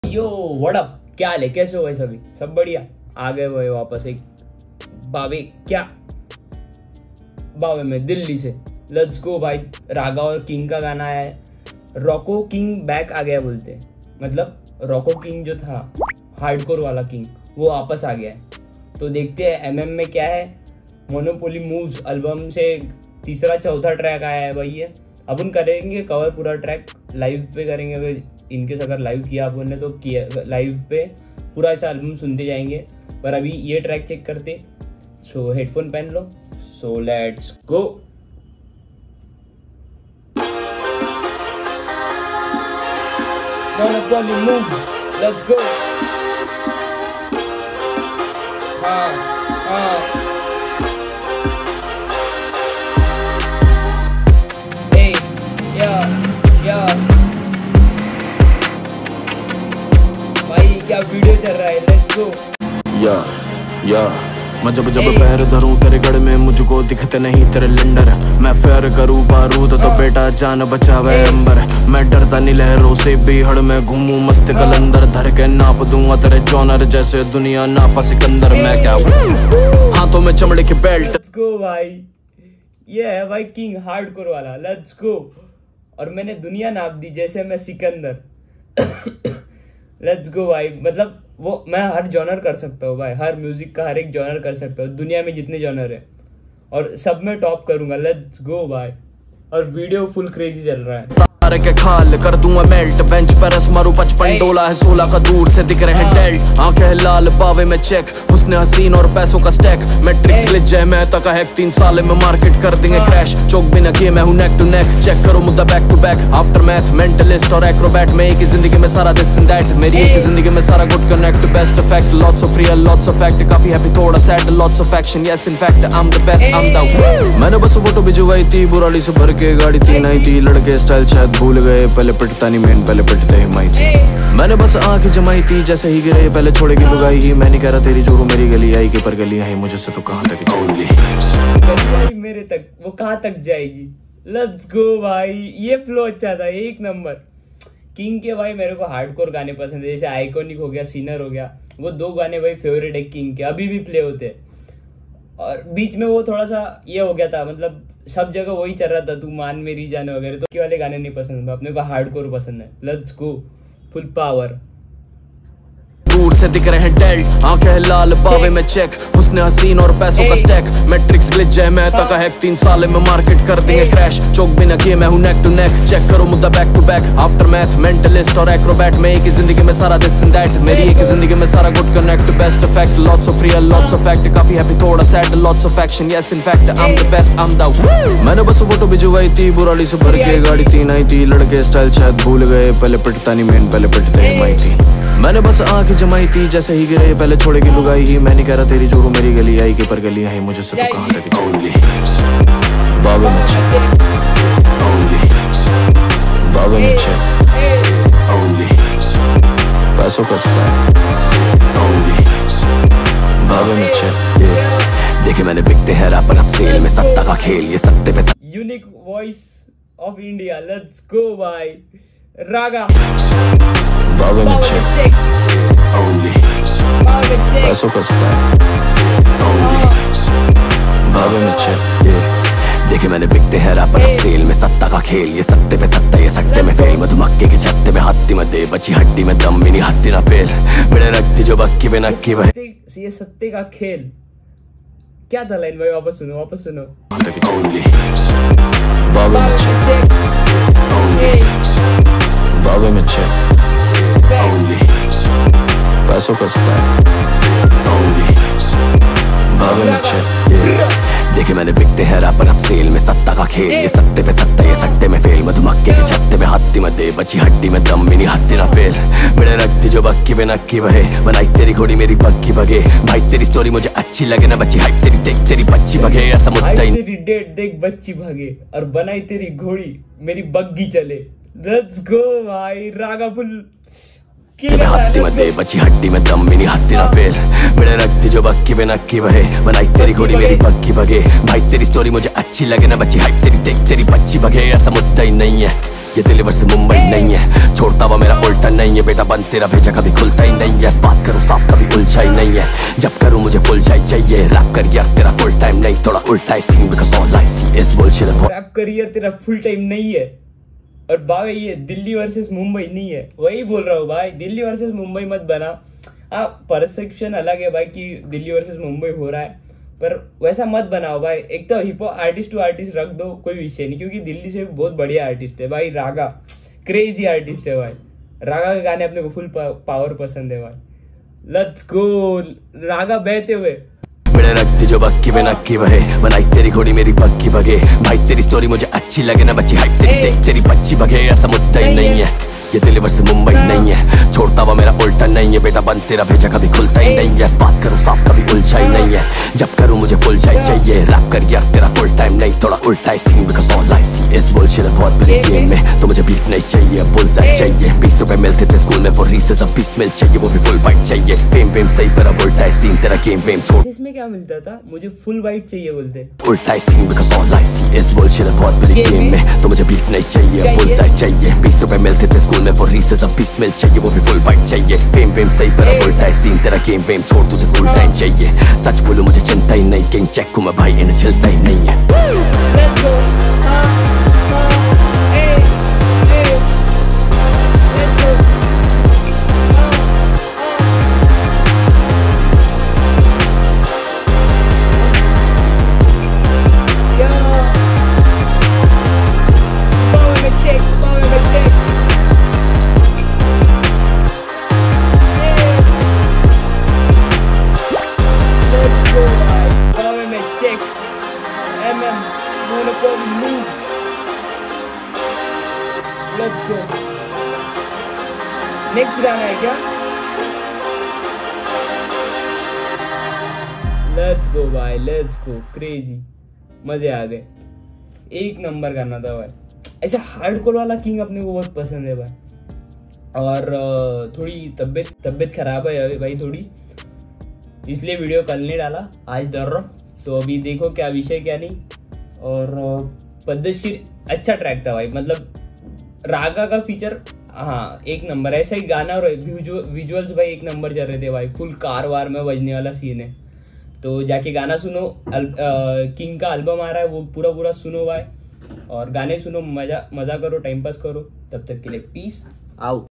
Yo what up, क्या हाल है, कैसे हो भाई? सभी सब बढ़िया? आ गए भाई वापस एक बावे क्या बावे में दिल्ली से। लेट्स गो भाई। रागा और किंग का गाना है। रॉको किंग बैक आ गया बोलते, मतलब रॉको किंग जो था हार्डकोर वाला किंग वो वापस आ गया है। तो देखते हैं एमएम में क्या है। मोनोपोली मूव्स एल्बम से तीसरा चौथा ट्रैक आया है भाई ये। अपन करेंगे कवर पूरा ट्रैक, लाइव पे करेंगे। अगर इनकेस अगर लाइव किया अपन ने तो किया, लाइव पे पूरा ऐसा एल्बम सुनते जाएंगे। पर अभी ये ट्रैक चेक करते। सो हेडफोन पहन लो। So let's go. Monopoly moves, let's go. भाई क्या वीडियो चल रहा है, लेट्स गो। या मैं जब पैर धरूं तेरे गढ़ में मुझको दिखते नहीं तेरे लंडर। मैं फेर करूं बारूद तो बेटा जान बचावे अंबर। मैं डरता नहीं लहरों से बेहड़ में घूमूं मस्त कलंदर। धर के नाप दूंगा तेरे जॉनर जैसे दुनिया नापा सिकंदर। मैं क्या हाथों में चमड़े के बेल्ट। लेट्स गो भाई, ये है भाई किंग हार्डकोर वाला। Let's go. और मैंने दुनिया नाप दी जैसे मैं सिकंदर। लेट्स गो भाई। मतलब वो मैं हर जॉनर कर सकता हूँ भाई, हर म्यूजिक का हर एक जॉनर कर सकता हूँ दुनिया में जितने जॉनर है, और सब में टॉप करूंगा। लेट्स गो भाई। और वीडियो फुल क्रेजी चल रहा है। के खाल कर दूंगा मेल्ट। बेंच पर रस मारू 55 डोला है 16 का दूर से दिख रहे हैं डेल्ट। आंखें लाल पावे में चेक उसने हसीन और पैसों का स्टैक। मैट्रिक्स ग्लिच है मैं तक है 3 साल में मार्केट कर देंगे क्रैश। चौक भी न किए मैं हूं नेक टू नेक। चेक करो मुद्दा back to back. Aftermath mentalist और एक्रोबैट में एक ही जिंदगी में सारा दिस एंड दैट। मेरी एक ही जिंदगी में सारा good connect best effect. Lots of real lots of fact. काफी हैप्पी थोड़ा sad lots of action. Yes in fact I am the best I am the. मैंने बस फोटो भिजवाई थी बुराली से भर के गाड़ी 3 आई थी। लड़के स्टाइल शायद भूल गए पहले पिटता नहीं मेन पहले पिटते ही माई थी। मैंने बस आंखें जमाई थी जैसे ही गिरे पहले छोड़ेगी लुगाई ही। मैं नहीं कह रहा तेरी जोरू मेरी गली आई के पर गली आई मुझे से तो कहां तक जाएगी मेरे तक, वो कहां तक जाएगी। लेट्स गो भाई। ये फ्लो अच्छा था, एक नंबर। किंग के भाई मेरे को हार्डकोर गाने पसंद है, जैसे आइकॉनिक हो गया, सीनर हो गया। वो 2 गाने भाई फेवरेट है किंग के, अभी भी प्ले होते हैं। और बीच में वो थोड़ा सा ये हो गया था, मतलब सब जगह वही चल रहा था, तू मान मेरी जान वगैरह। तो वाले गाने नहीं पसंद, अपने को हार्डकोर पसंद है। Let's go full power. दूर से दिख रहे हैं डेल्ट। आंखें लाल पावे में चेक उसने हसीन और पैसों का स्टैक। मैट्रिक्स ग्लिच है मैं तक है 3 साल में मार्केट कर देंगे क्रैश। चौक भी न किए मैं हूं नेक टू नेक। चेक करो मुद्दा back to back. Aftermath mentalist और एक्रोबैट में एक ही जिंदगी में सारा दिस एंड दैट। मेरी एक ही जिंदगी में सारा good connect best effect. Lots of real lots of fact. काफी हैप्पी थोड़ा sad lots of action. Yes in fact I am the best I am the. मैंने बस फोटो भिजवाई थी बुराली से भर के गाड़ी 3 आई थी। लड़के स्टाइल शायद भूल गए पहले पिटता नहीं मेन पहले पिटते ही माई थी। मैंने बस आंखें जमाई थी जैसे ही गिरे पहले छोड़ेगी लुगाई ही। मैं नहीं कह रहा तेरी जोरू मेरी गली आई के पर गली आई मुझे से तो कहां तक जाएगी। बाबे में चेक बाबे में चेक पैसों का स्टैक बाबे में चेक। देखे मैंने बिकते हैं रैपर अब सेल में सत्ता का खेल ये सत्ते पे। Unique voice of India. Let's go भाई। रागा बाबे में चेक पैसों का स्टैक बाबे में चेक। देखे मैंने बिकते हैं रैपर अब सेल में सत्ता का खेल ये सत्ते पे सत्ता ये सत्ते में फेल। मधुमक्के के छत्ते में हत्ती में दे बची हड्डी में दम भी नहीं हत्ती ना पेल। मेरे रखती जो बक्की में नक्की बहे ये सत्ते का खेल। क्या था लाइन भाई? वापस सुनो वापस सुनो। बाबे में चेक बाबे में चेक पैसों का स्टैक बाबे में चेक। देखे मैंने बिकते हैं रैपर अब सेल में सत्ता का खेल ये सत्ते पे सत्ता ये सत्ते में फेल। मधुमक्के के छत्ते में हत्ती में दे बची हड्डी में दम भी नहीं हत्ती ना पेल। मेरे रखती जो बक्की पे नक्की बहे। बनाई तेरी घोड़ी मेरी पक्की भगे। भाई तेरी स्टोरी मुझे अच्छी लगे ना बची हाइट तेरी देख तेरी बच्ची भगे। ऐसा मुद्दा ही तेरी डेट देख बच्ची भगे और बनाई तेरी घोड़ी मेरी बग्गी चले। लेट्स गो भाई। रागा फुल हत्ती में दे बची हड्डी में दम भी नहीं हत्ती ना पेल। मेरे रखती जो बक्की पे नक्की बहे। बनाई तेरी घोड़ी मेरी पक्की भगे। भाई तेरी स्टोरी मुझे अच्छी लगे ना बची हाइट तेरी देख तेरी बच्ची भगे। ऐसा मुद्दा ही नहीं है। ये दिलीवर से मुंबई नहीं है, छोड़ता हुआ मेरा उल्टा नहीं है, बेटा बंद तेरा भेजा कभी खुलता ही नहीं है, बात करूं साफ कभी उलझा ही नहीं है, जब करूं मुझे फुल चाहिए, रैप करियर तेरा फुल टाइम नहीं थोड़ा उल्टा है scene, because all I see is bullshit. Rap career तेरा फुल टाइम नहीं है, और भाई ये दिल्ली वर्सेस मुंबई नहीं है, वही बोल रहा हूँ भाई, दिल्ली वर्सेस मुंबई मत बना। हाँ, परसेप्शन अलग है भाई कि दिल्ली वर्सेस मुंबई हो रहा है, पर वैसा मत बनाओ भाई। एक तो hip hop artist to artist रख दो, कोई विषय नहीं, क्योंकि दिल्ली से बहुत बढ़िया आर्टिस्ट है भाई। रागा क्रेजी आर्टिस्ट है भाई, रागा के गाने अपने को फुल पावर पसंद है भाई। लेट्स गो रागा बहते हुए। मेरे रखती जो बक्की में नक्की बहे, बनाई तेरी घोड़ी मेरी पक्की भगे, भाई तेरी स्टोरी मुझे अच्छी लगे ना बच्ची, हाइट तेरी देख तेरी बच्ची भगे, ऐसा मुद्दा ही नहीं है, ये दिलीवर से मुंबई नहीं है, छोड़ता हुआ मेरा उल्टा नहीं है, बेटा बंद तेरा भेजा कभी खुलता ही नहीं है, बात करूं साफ कभी उलझा ही नहीं है, जब करूं मुझे फुल चाहिए, रैप करियर तेरा फुल टाइम नहीं थोड़ा उल्टा है scene, because all I see is bullshit. बहुत बड़ी गेम में तो मुझे बीफ नहीं चाहिए, बुलसाई चाहिए, 20 रुपए मिलते थे स्कूल में फॉर रीसेस, अब 20 मिल चाहिए, वो भी फुल वाइट चाहिए, फेम वेम सही पर अब उल्टा है सीन, तेरा गेम वेम छोड़। इसमें क्या मिलता था, मुझे फुल वाइट चाहिए बोलते, उल्टा है scene, because all I see is bullshit. बहुत बड़ी गेम में तो मुझे बीफ नहीं चाहिए, बुलसाई चाहिए, 20 रुपए मिलते थे स्कूल में फॉर रीसेस, अब 20 मिल चाहिए, वो भी फुल वाइट चाहिए, फेम वेम सही पर अब उल्टा है सीन, तेरा गेम वेम छोड़, तुझे स्कूल टाइम चाहिए, सच बोलूं मुझे चिंता ही नहीं, किंग चेक हूं मैं भाई, इन्हें चलता ही नहीं है। लेट्स गो, नेक्स्ट गाना है क्या? लेट्स गो भाई, लेट्स गो, क्रेजी, मजे आ गए, एक नंबर गाना था भाई। ऐसा हार्डकोर वाला किंग अपने को बहुत पसंद है भाई। और थोड़ी तबीयत खराब है अभी भाई थोड़ी, इसलिए वीडियो कल नहीं डाला, आज डर रहा, तो अभी देखो क्या विषय क्या नहीं। और पद्मश्री अच्छा ट्रैक था भाई, मतलब रागा का फीचर हाँ एक नंबर, ऐसा ही गाना और विजुअल्स भाई एक नंबर चल रहे थे भाई, फुल कार वार में बजने वाला सीन है, तो जाके गाना सुनो। किंग का एल्बम आ रहा है, वो पूरा सुनो भाई, और गाने सुनो, मजा करो, टाइम पास करो। तब तक के लिए पीस आउट।